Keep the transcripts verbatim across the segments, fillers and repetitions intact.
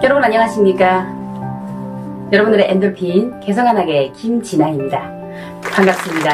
여러분 안녕하십니까? 여러분들의 엔돌핀 개성하나게 김진아입니다. 반갑습니다.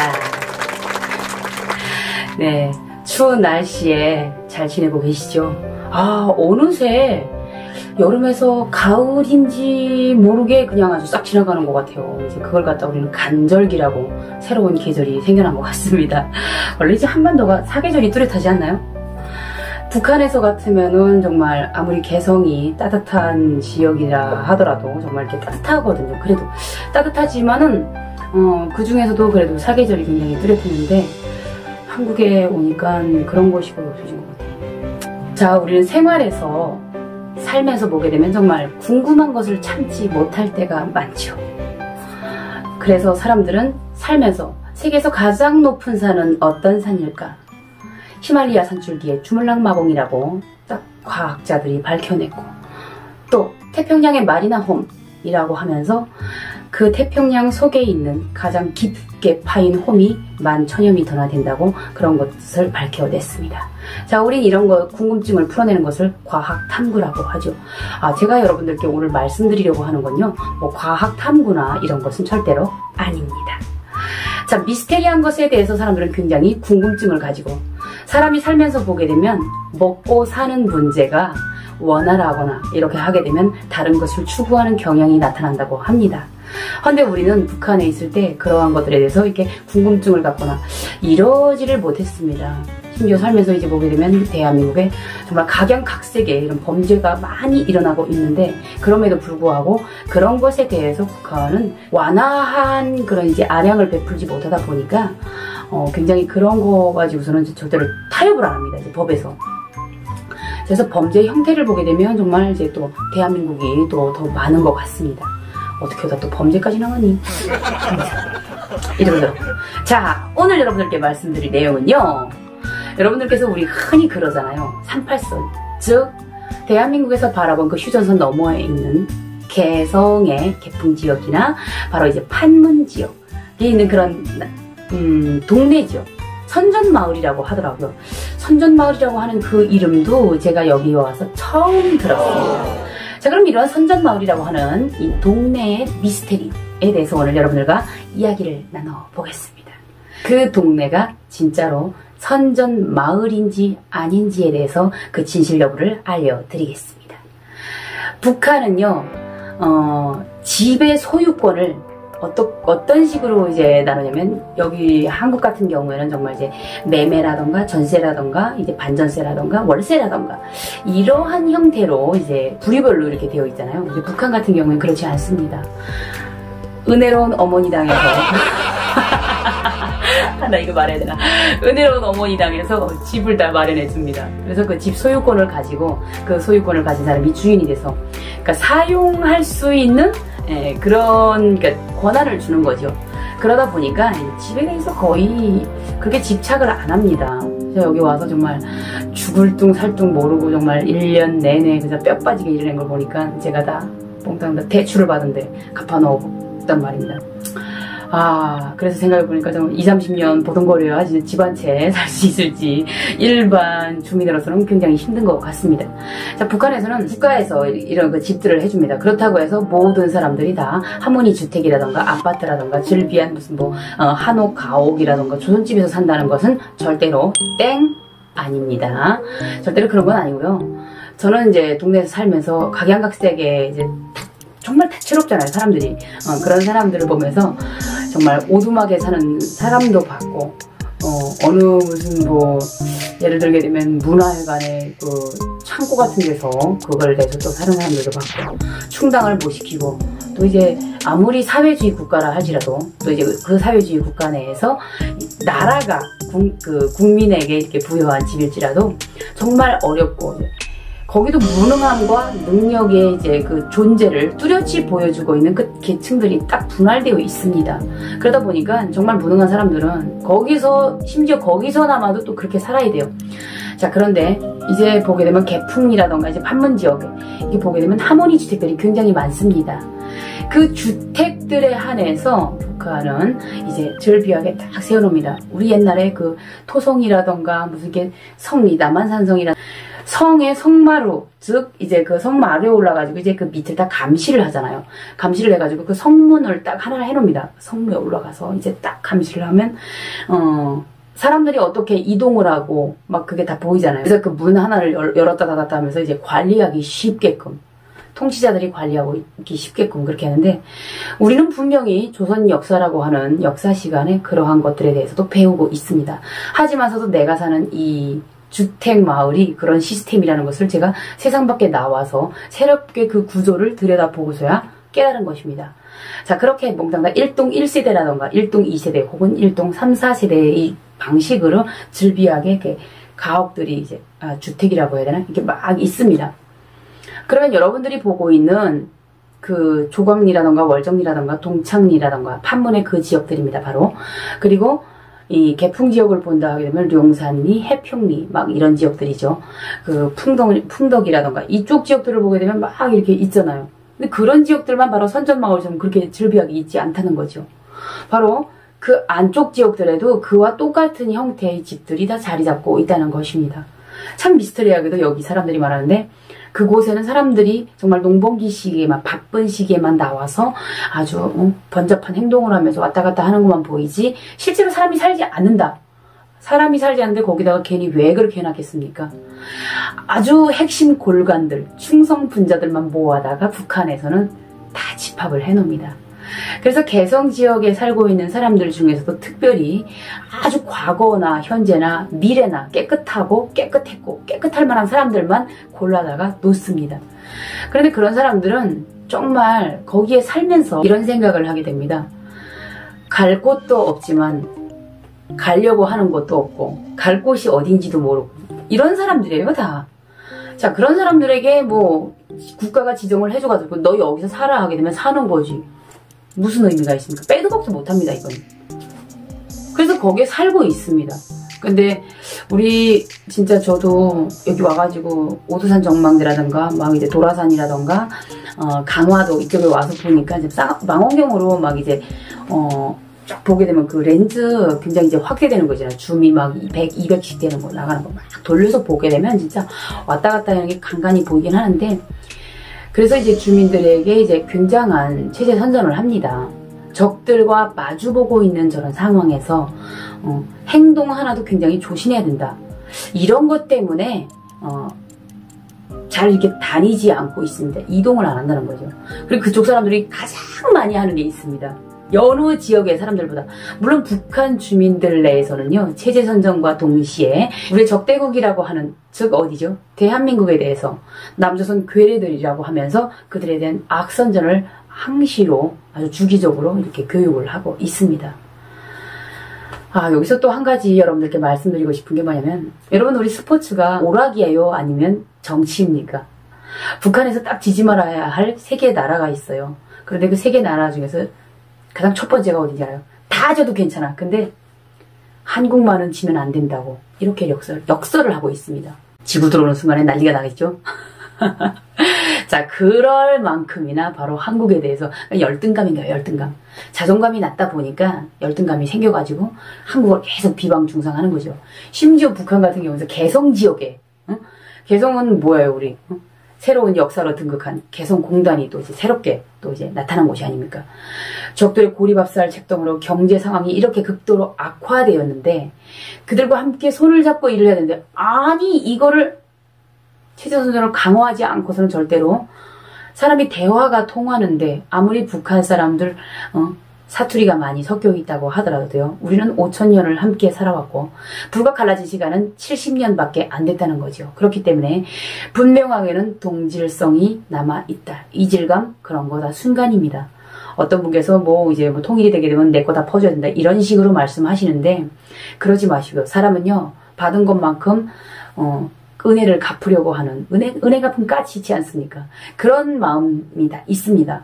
네, 추운 날씨에 잘 지내고 계시죠? 아, 어느새 여름에서 가을인지 모르게 그냥 아주 싹 지나가는 것 같아요. 이제 그걸 갖다 우리는 간절기라고 새로운 계절이 생겨난 것 같습니다. 원래 이제 한반도가 사계절이 뚜렷하지 않나요? 북한에서 같으면은 정말 아무리 개성이 따뜻한 지역이라 하더라도 정말 이렇게 따뜻하거든요. 그래도 따뜻하지만은 어, 그 중에서도 그래도 사계절이 굉장히 뚜렷했는데 한국에 오니까 그런 것이 거의 없어진 것 같아요. 자, 우리는 생활에서 살면서 보게 되면 정말 궁금한 것을 참지 못할 때가 많죠. 그래서 사람들은 살면서 세계에서 가장 높은 산은 어떤 산일까? 히말리아 산줄기의 주물럭마봉이라고 딱 과학자들이 밝혀냈고, 또 태평양의 마리나홈이라고 하면서 그 태평양 속에 있는 가장 깊게 파인 홈이 만 천여 미터나 된다고 그런 것을 밝혀냈습니다. 자, 우린 이런 거 궁금증을 풀어내는 것을 과학 탐구라고 하죠. 아, 제가 여러분들께 오늘 말씀드리려고 하는 건요, 뭐 과학 탐구나 이런 것은 절대로 아닙니다. 자, 미스테리한 것에 대해서 사람들은 굉장히 궁금증을 가지고, 사람이 살면서 보게 되면 먹고 사는 문제가 원활하거나 이렇게 하게 되면 다른 것을 추구하는 경향이 나타난다고 합니다. 그런데 우리는 북한에 있을 때 그러한 것들에 대해서 이렇게 궁금증을 갖거나 이러지를 못했습니다. 심지어 살면서 이제 보게 되면 대한민국에 정말 각양각색의 이런 범죄가 많이 일어나고 있는데, 그럼에도 불구하고 그런 것에 대해서 북한은 완화한 그런 이제 아량을 베풀지 못하다 보니까 어, 굉장히 그런 거 가지고서는 절대로 타협을 안 합니다. 이제 법에서. 그래서 범죄의 형태를 보게 되면 정말 이제 또 대한민국이 또 더 많은 것 같습니다. 어떻게 하다 또 범죄까지 나가니? 이러죠. 자, 오늘 여러분들께 말씀드릴 내용은요, 여러분들께서 우리 흔히 그러잖아요. 삼팔선. 즉, 대한민국에서 바라본 그 휴전선 너머에 있는 개성의 개풍지역이나 바로 이제 판문지역에 있는 그런 음, 동네죠. 선전마을이라고 하더라고요. 선전마을이라고 하는 그 이름도 제가 여기 와서 처음 들었습니다. 자, 그럼 이런 선전마을이라고 하는 이 동네의 미스테리에 대해서 오늘 여러분들과 이야기를 나눠보겠습니다. 그 동네가 진짜로 선전마을인지 아닌지에 대해서 그 진실 여부를 알려드리겠습니다. 북한은요, 어, 집의 소유권을 어떠, 어떤 식으로 이제 나누냐면, 여기 한국 같은 경우에는 정말 이제 매매라던가 전세라던가 이제 반전세라던가 월세라던가 이러한 형태로 이제 부류별로 이렇게 되어 있잖아요. 근데 북한 같은 경우에는 그렇지 않습니다. 은혜로운 어머니 당에서 나 이거 말해야 되나? 은혜로운 어머니 당에서 집을 다 마련해 줍니다. 그래서 그 집 소유권을 가지고 그 소유권을 가진 사람이 주인이 돼서, 그러니까 사용할 수 있는 예, 그런 그러니까 권한을 주는 거죠. 그러다 보니까 집에 대해서 거의 그렇게 집착을 안 합니다. 제가 여기 와서 정말 죽을 둥 살 둥 모르고 정말 일 년 내내 그냥 뼈 빠지게 일하는 걸 보니까 제가 다 뽕땅 다 대출을 받은데 갚아놓았단 말입니다. 아, 그래서 생각해보니까 좀 이삼십 년 보통거리와 집 한 채 살 수 있을지 일반 주민으로서는 굉장히 힘든 것 같습니다. 자, 북한에서는 국가에서 이런 그 집들을 해줍니다. 그렇다고 해서 모든 사람들이 다 하모니 주택이라던가 아파트라던가 즐비한 무슨 뭐 어, 한옥 가옥이라던가 조선집에서 산다는 것은 절대로 땡 아닙니다. 절대로 그런 건 아니고요. 저는 이제 동네에서 살면서 각양각색의 이제 정말 다채롭잖아요, 사람들이. 어, 그런 사람들을 보면서 정말 오두막에 사는 사람도 봤고, 어, 어느 무슨 뭐 예를 들게 되면 문화회관의 그 창고 같은 데서 그걸 내서 또 사는 사람들도 봤고, 충당을 못 시키고, 또 이제 아무리 사회주의 국가라 할지라도 또 이제 그 사회주의 국가 내에서 나라가 국, 그 국민에게 이렇게 부여한 집일지라도 정말 어렵고, 거기도 무능함과 능력의 이제 그 존재를 뚜렷이 보여주고 있는 그 계층들이 딱 분할되어 있습니다. 그러다 보니까 정말 무능한 사람들은 거기서, 심지어 거기서나마도 또 그렇게 살아야 돼요. 자, 그런데 이제 보게 되면 개풍이라던가 이제 판문 지역에 이게 보게 되면 하모니 주택들이 굉장히 많습니다. 그 주택들에 한해서 북한은 이제 즐비하게 딱 세워놓습니다. 우리 옛날에 그 토성이라던가 무슨 게 성리, 남한산성이라 성의 성마루, 즉 이제 그 성마루에 올라가지고 이제 그 밑을 다 감시를 하잖아요. 감시를 해가지고 그 성문을 딱 하나 해놓습니다. 성문에 올라가서 이제 딱 감시를 하면 어 사람들이 어떻게 이동을 하고 막 그게 다 보이잖아요. 그래서 그 문 하나를 열, 열었다 닫았다 하면서 이제 관리하기 쉽게끔, 통치자들이 관리하고 있기 쉽게끔 그렇게 하는데, 우리는 분명히 조선 역사라고 하는 역사 시간에 그러한 것들에 대해서도 배우고 있습니다. 하지만서도 내가 사는 이 주택 마을이 그런 시스템이라는 것을 제가 세상 밖에 나와서 새롭게 그 구조를 들여다보고서야 깨달은 것입니다. 자, 그렇게 몽땅 일 동 일 세대라던가 일 동 이 세대 혹은 일 동 삼, 사 세대의 방식으로 즐비하게 이렇게 가옥들이 이제 아, 주택이라고 해야 되나? 이게 막 있습니다. 그러면 여러분들이 보고 있는 그 조광리라던가 월정리라던가 동창리라던가 판문의 그 지역들입니다. 바로. 그리고 이 개풍 지역을 본다 하게 되면 룡산리, 해평리 막 이런 지역들이죠. 그 풍덕, 풍덕이라던가 이쪽 지역들을 보게 되면 막 이렇게 있잖아요. 근데 그런 지역들만 바로 선전마을처럼 그렇게 즐비하게 있지 않다는 거죠. 바로 그 안쪽 지역들에도 그와 똑같은 형태의 집들이 다 자리 잡고 있다는 것입니다. 참 미스터리하게도 여기 사람들이 말하는데, 그곳에는 사람들이 정말 농번기 시기에만, 바쁜 시기에만 나와서 아주 어, 번잡한 행동을 하면서 왔다 갔다 하는 것만 보이지 실제로 사람이 살지 않는다. 사람이 살지 않는데 거기다가 괜히 왜 그렇게 해놨겠습니까? 아주 핵심 골간들, 충성 분자들만 모아다가 북한에서는 다 집합을 해놓습니다. 그래서 개성 지역에 살고 있는 사람들 중에서도 특별히 아주 과거나 현재나 미래나 깨끗하고 깨끗했고 깨끗할 만한 사람들만 골라다가 놓습니다. 그런데 그런 사람들은 정말 거기에 살면서 이런 생각을 하게 됩니다. 갈 곳도 없지만 가려고 하는 곳도 없고 갈 곳이 어딘지도 모르고 이런 사람들이에요, 다. 자, 그런 사람들에게 뭐 국가가 지정을 해줘가지고 너 여기서 살아 하게 되면 사는 거지. 무슨 의미가 있습니까? 빼도 박도 못합니다, 이건. 그래서 거기에 살고 있습니다. 근데 우리 진짜 저도 여기 와가지고 오두산 정망대라던가 막 이제 도라산이라던가 어, 강화도 이쪽에 와서 보니까 이제 망원경으로 막 이제 어, 쫙 보게 되면 그 렌즈 굉장히 이제 확대되는 거잖아요. 줌이 막 백, 이백씩 되는 거 나가는 거 막 돌려서 보게 되면 진짜 왔다 갔다 하는 게 간간히 보이긴 하는데, 그래서 이제 주민들에게 이제 굉장한 체제 선전을 합니다. 적들과 마주보고 있는 저런 상황에서 어, 행동 하나도 굉장히 조심해야 된다. 이런 것 때문에 어, 잘 이렇게 다니지 않고 있습니다. 이동을 안 한다는 거죠. 그리고 그쪽 사람들이 가장 많이 하는 게 있습니다. 여느 지역의 사람들보다. 물론 북한 주민들 내에서는요, 체제 선전과 동시에 우리 적대국이라고 하는, 즉 어디죠? 대한민국에 대해서 남조선 괴뢰들이라고 하면서 그들에 대한 악선전을 항시로 아주 주기적으로 이렇게 교육을 하고 있습니다. 아, 여기서 또 한 가지 여러분들께 말씀드리고 싶은 게 뭐냐면, 여러분, 우리 스포츠가 오락이에요? 아니면 정치입니까? 북한에서 딱 지지 말아야 할 세 개의 나라가 있어요. 그런데 그 세 개 나라 중에서 가장 첫 번째가 어딘지 알아요? 다 져도 괜찮아. 근데 한국만은 지면 안 된다고 이렇게 역설, 역설을 하고 있습니다. 지구 들어오는 순간에 난리가 나겠죠? 자, 그럴 만큼이나 바로 한국에 대해서 열등감인가요? 열등감. 자존감이 낮다 보니까 열등감이 생겨가지고 한국을 계속 비방중상하는 거죠. 심지어 북한 같은 경우는 개성 지역에, 응? 개성은 뭐예요, 우리? 응? 새로운 역사로 등극한 개성공단이 또 이제 새롭게 또 이제 나타난 곳이 아닙니까? 적들의 고리밥살 책동으로 경제 상황이 이렇게 극도로 악화되었는데 그들과 함께 손을 잡고 일을 해야 되는데, 아니 이거를 체제선전을 강화하지 않고서는 절대로 사람이 대화가 통하는데, 아무리 북한 사람들 어, 사투리가 많이 섞여 있다고 하더라도요, 우리는 오천 년을 함께 살아왔고 불과 갈라진 시간은 칠십 년밖에 안 됐다는 거죠. 그렇기 때문에 분명하게는 동질성이 남아있다. 이질감, 그런 거 다 순간입니다. 어떤 분께서 뭐 이제 뭐 통일이 되게 되면 내 거 다 퍼줘야 된다 이런 식으로 말씀하시는데, 그러지 마시고요. 사람은요, 받은 것만큼 어, 은혜를 갚으려고 하는, 은혜, 은혜 갚은 까치지 않습니까? 그런 마음이 다 있습니다.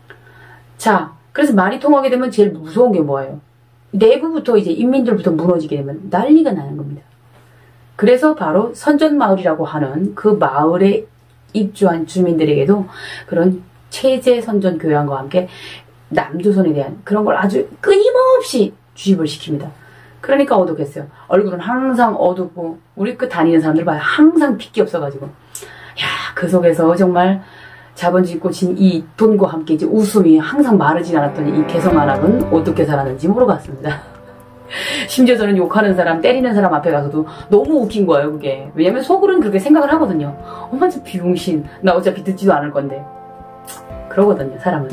자, 그래서 말이 통하게 되면 제일 무서운 게 뭐예요? 내부부터 이제 인민들부터 무너지게 되면 난리가 나는 겁니다. 그래서 바로 선전마을이라고 하는 그 마을에 입주한 주민들에게도 그런 체제 선전 교양과 함께 남조선에 대한 그런 걸 아주 끊임없이 주입을 시킵니다. 그러니까 어둡겠어요. 얼굴은 항상 어둡고 우리 그 다니는 사람들 봐요. 항상 핏기 없어가지고 야, 그 속에서 정말 자본주의 꽂힌 이 돈과 함께 이제 웃음이 항상 마르지 않았던 이 개성한학은 어떻게 살았는지 모르겠습니다. 심지어 저는 욕하는 사람, 때리는 사람 앞에 가서도 너무 웃긴 거예요, 그게. 왜냐면 속으로는 그렇게 생각을 하거든요. 엄마 저 비용신, 나 어차피 듣지도 않을 건데. 그러거든요, 사람은.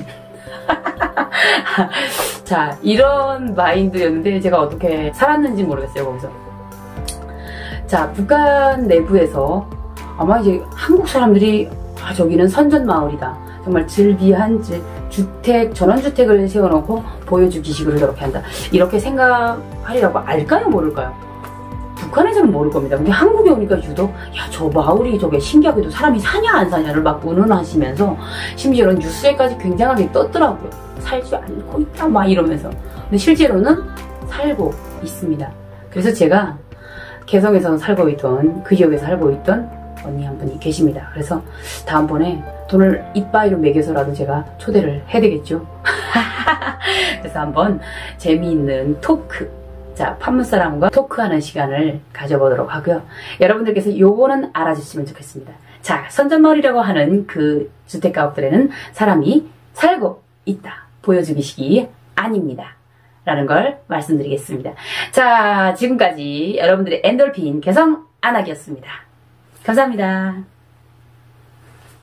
자, 이런 마인드였는데 제가 어떻게 살았는지 모르겠어요, 거기서. 자, 북한 내부에서 아마 이제 한국 사람들이 아, 저기는 선전마을이다. 정말 즐비한 주택, 전원주택을 세워놓고 보여주기식으로 저렇게 한다. 이렇게 생각하리라고 알까요? 모를까요? 북한에서는 모를 겁니다. 근데 한국에 오니까 유독 야, 저 마을이 저게 신기하게도 사람이 사냐 안 사냐를 막 운운하시면서 심지어는 뉴스에까지 굉장하게 떴더라고요. 살지 않고 있다 막 이러면서. 근데 실제로는 살고 있습니다. 그래서 제가 개성에서 살고 있던, 그 지역에서 살고 있던 언니 한 분이 계십니다. 그래서 다음번에 돈을 이빠이로 매겨서라도 제가 초대를 해야 되겠죠. 그래서 한번 재미있는 토크, 자, 판문사람과 토크하는 시간을 가져보도록 하고요. 여러분들께서 요거는 알아주시면 좋겠습니다. 자, 선전마을이라고 하는 그 주택가옥들에는 사람이 살고 있다. 보여주기식이 아닙니다. 라는 걸 말씀드리겠습니다. 자, 지금까지 여러분들의 엔돌핀 개성 안학이었습니다. 감사합니다.